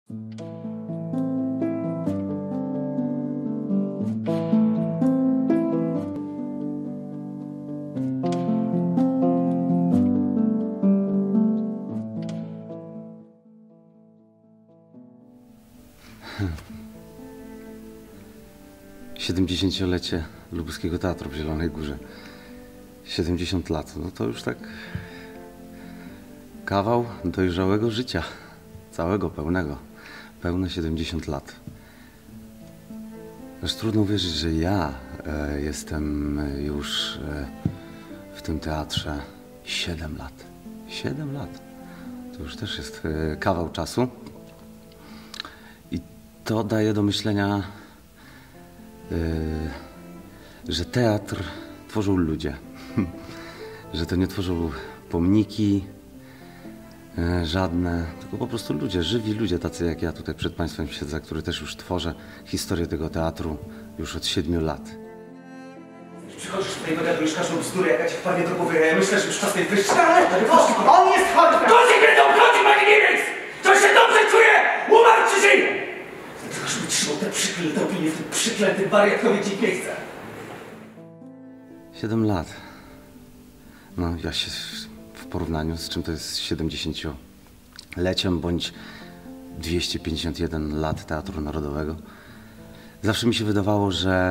Siedemdziesięciolecie Lubuskiego Teatru w Zielonej Górze. 70 lat, no to już tak kawał dojrzałego życia, całego, pełnego, pełne 70 lat. Aż trudno uwierzyć, że ja jestem już w tym teatrze 7 lat. 7 lat. To już też jest kawał czasu. I to daje do myślenia, że teatr tworzą ludzie. Że to nie tworzą pomniki żadne, tylko po prostu ludzie, żywi ludzie, tacy jak ja tutaj przed Państwem siedzę, który też już tworzę historię tego teatru już od 7 lat. Przychodzisz tutaj, wygadujesz każdą bzdurę, jaka ci wpadnie do głowy. Ja myślę, że już czas tej wyjść. Ale Włoszczyk, on jest chory! To się mnie to obchodzi, pani Niemiec! To się dobrze czuje! Umarł czy żyje! Dlaczego żeby trzymał te przeklęte opinie w tym przeklętym wariatkowie ci miejsce? 7 lat. No ja się w porównaniu z czym to jest 70-leciem bądź 251 lat Teatru Narodowego. Zawsze mi się wydawało, że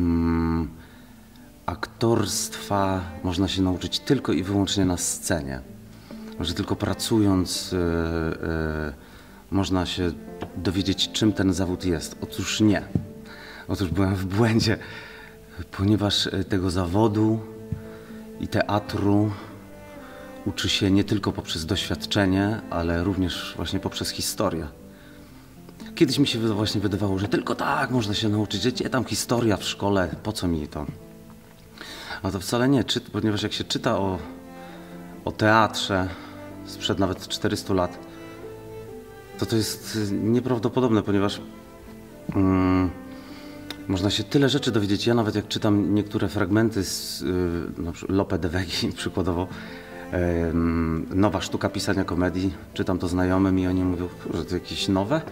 aktorstwa można się nauczyć tylko i wyłącznie na scenie. Że tylko pracując można się dowiedzieć, czym ten zawód jest. Otóż nie. Otóż byłem w błędzie, ponieważ tego zawodu i teatru uczy się nie tylko poprzez doświadczenie, ale również właśnie poprzez historię. Kiedyś mi się właśnie wydawało, że tylko tak można się nauczyć, że gdzie tam historia w szkole, po co mi to? A to wcale nie, ponieważ jak się czyta o teatrze sprzed nawet 400 lat, to jest nieprawdopodobne, ponieważ można się tyle rzeczy dowiedzieć. Ja nawet jak czytam niektóre fragmenty z na przykład Lope de Vegi przykładowo, nowa sztuka pisania komedii, czytam to znajomym i oni mówią, że to jakieś nowe.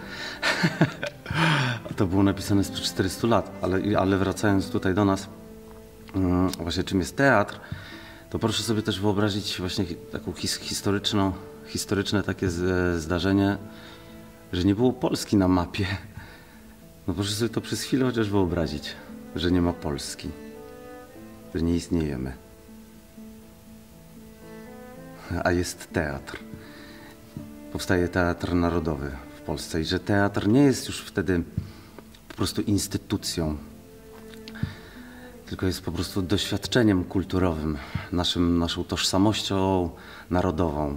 To było napisane sprzed 400 lat, ale wracając tutaj do nas, właśnie czym jest teatr, to proszę sobie też wyobrazić właśnie taką historyczne takie zdarzenie, że nie było Polski na mapie. No proszę sobie to przez chwilę chociaż wyobrazić, że nie ma Polski, że nie istniejemy. A jest teatr. Powstaje Teatr Narodowy w Polsce i że teatr nie jest już wtedy po prostu instytucją, tylko jest po prostu doświadczeniem kulturowym, naszą tożsamością narodową.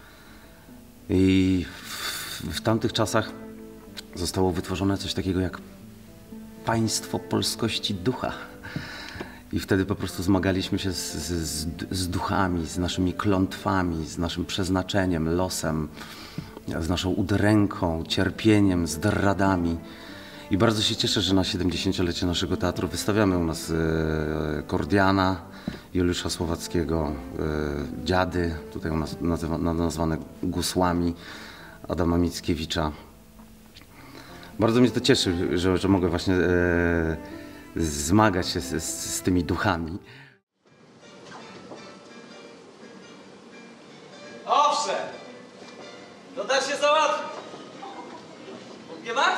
I w tamtych czasach zostało wytworzone coś takiego jak państwo polskości ducha. I wtedy po prostu zmagaliśmy się z duchami, z naszymi klątwami, z naszym przeznaczeniem, losem, z naszą udręką, cierpieniem, zdradami. I bardzo się cieszę, że na 70-lecie naszego teatru wystawiamy u nas Kordiana, Juliusza Słowackiego, Dziady, tutaj u nas nazwane Gusłami, Adama Mickiewicza. Bardzo mnie to cieszy, że mogę właśnie zmagać się z tymi duchami. Owszem! To da się załatwić. Nie ma?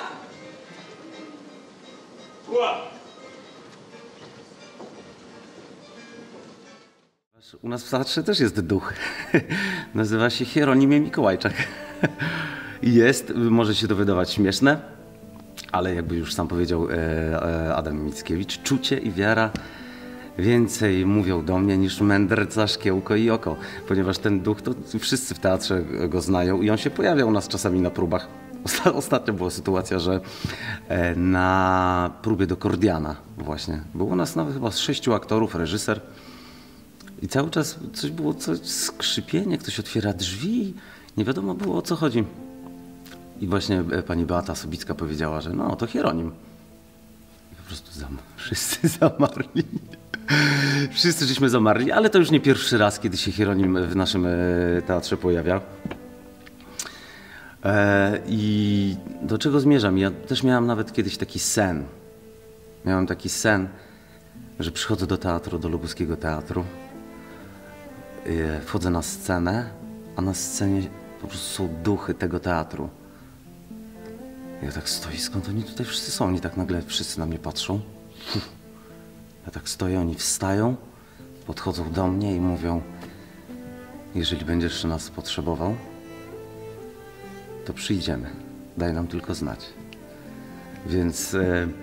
U nas w teatrze też jest duch. Nazywa się Hieronimie Mikołajczak. Jest, może się to wydawać śmieszne, ale jakby już sam powiedział Adam Mickiewicz, czucie i wiara więcej mówią do mnie niż mędrca, szkiełko i oko. Ponieważ ten duch, to wszyscy w teatrze go znają i on się pojawia u nas czasami na próbach. Ostatnio była sytuacja, że na próbie do Kordiana właśnie, było u nas nawet chyba z 6 aktorów, reżyser i cały czas coś skrzypienie, ktoś otwiera drzwi, nie wiadomo było o co chodzi. I właśnie pani Beata Sobicka powiedziała, że no to Hieronim. I po prostu wszyscy zamarli. Wszyscy żeśmy zamarli, ale to już nie pierwszy raz, kiedy się Hieronim w naszym teatrze pojawia. I do czego zmierzam? Ja też miałem nawet kiedyś taki sen. Miałem taki sen, że przychodzę do teatru, do Lubuskiego Teatru. Wchodzę na scenę, a na scenie po prostu są duchy tego teatru. Ja tak stoję, skąd oni tutaj wszyscy są? Oni tak nagle wszyscy na mnie patrzą. Ja tak stoję, oni wstają, podchodzą do mnie i mówią: jeżeli będziesz nas potrzebował, to przyjdziemy. Daj nam tylko znać. Więc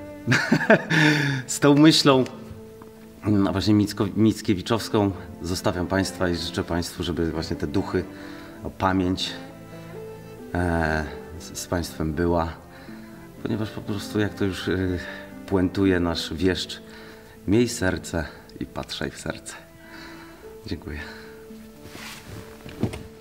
z tą myślą właśnie Mickiewiczowską zostawiam Państwa i życzę Państwu, żeby właśnie te duchy, pamięć z Państwem była. Ponieważ po prostu, jak to już puentuje nasz wieszcz, miej serce i patrzaj w serce. Dziękuję.